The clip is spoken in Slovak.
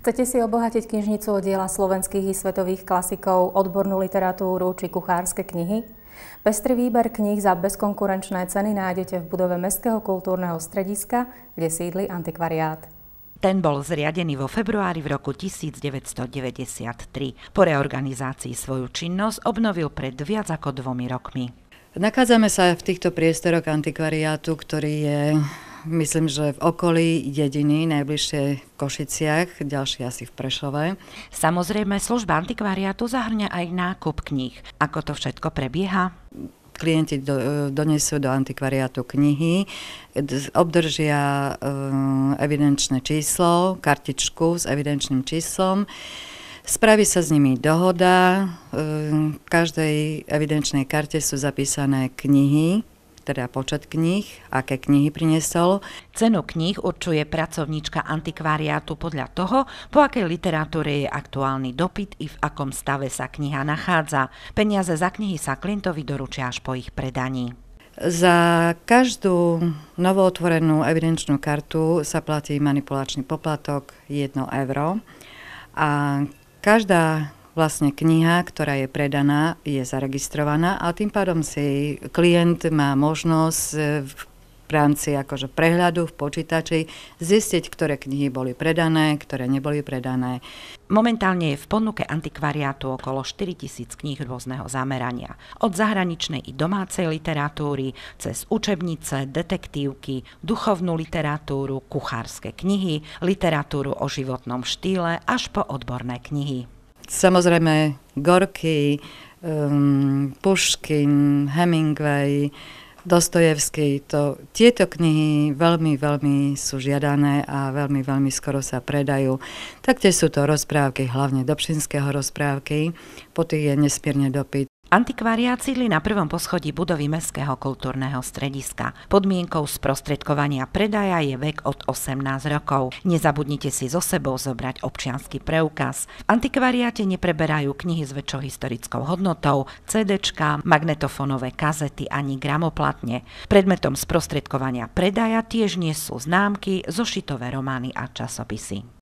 Chcete si obohatiť knižnicu o diela slovenských i svetových klasikov, odbornú literatúru či kuchárske knihy? Pestrý výber kníh za bezkonkurenčné ceny nájdete v budove Mestského kultúrneho strediska, kde sídli antikvariát. Ten bol zriadený vo februári v roku 1993. Po reorganizácii svoju činnosť obnovil pred viac ako 2 rokmi. Nachádzame sa v týchto priestoroch antikvariátu, ktorý je, myslím, že v okolí jediný, najbližšie v Košiciach, ďalší asi v Prešove. Samozrejme, služba antikvariátu zahrňa aj nákup kníh. Ako to všetko prebieha? Klienti donesú do antikvariátu knihy, obdržia evidenčné číslo, kartičku s evidenčným číslom. Spraví sa s nimi dohoda, v každej evidenčnej karte sú zapísané knihy, teda počet kníh, aké knihy priniesol. Cenu kníh určuje pracovníčka antikvariátu podľa toho, po akej literatúre je aktuálny dopyt i v akom stave sa kniha nachádza. Peniaze za knihy sa klientovi doručia až po ich predaní. Za každú novootvorenú evidenčnú kartu sa platí manipulačný poplatok 1 euro a každá vlastne kniha, ktorá je predaná, je zaregistrovaná a tým pádom si klient má možnosť v rámci akože prehľadu v počítači zistiť, ktoré knihy boli predané, ktoré neboli predané. Momentálne je v ponuke antikvariátu okolo 4000 kníh rôzneho zamerania. Od zahraničnej i domácej literatúry, cez učebnice, detektívky, duchovnú literatúru, kuchárske knihy, literatúru o životnom štýle až po odborné knihy. Samozrejme Gorky, Puškin, Hemingway, Dostojevský, tieto knihy veľmi sú žiadané a veľmi skoro sa predajú. Taktiež sú to rozprávky, hlavne Dobšinského rozprávky, po tých je nesmierne dopyt. Antikvariát sídli na 1. poschodí budovy Mestského kultúrneho strediska. Podmienkou sprostredkovania predaja je vek od 18 rokov. Nezabudnite si so sebou zobrať občiansky preukaz. V antikvariáte nepreberajú knihy s väčšou historickou hodnotou, CDčka, magnetofónové kazety ani gramoplatne. Predmetom sprostredkovania predaja tiež nie sú známky, zošitové romány a časopisy.